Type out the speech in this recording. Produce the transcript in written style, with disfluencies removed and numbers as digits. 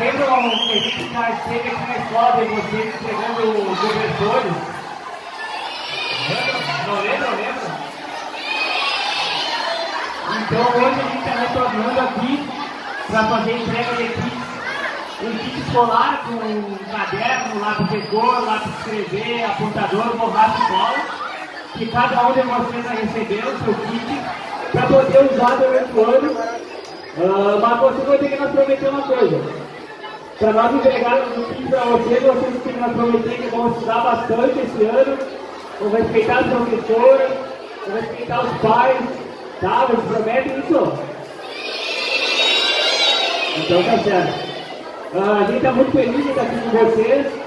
lembram que a gente já esteve aqui na escola de vocês entregando cobertores? Não lembra? Então hoje a gente está retornando aqui para fazer entrega de kits. Um kit escolar com um caderno, lápis de cor, lápis de escrever, apontador, borracha e cola, que cada um de vocês vai receber o seu kit para poder usar durante o ano. Mas vocês vão ter que nos prometer uma coisa. Para nós entregarmos o kit para vocês têm que nos prometer que vão estudar bastante esse ano, vão respeitar as professoras, vão respeitar os pais, tá? Vocês prometem isso? Então tá certo. A gente está muito feliz de estar aqui com vocês.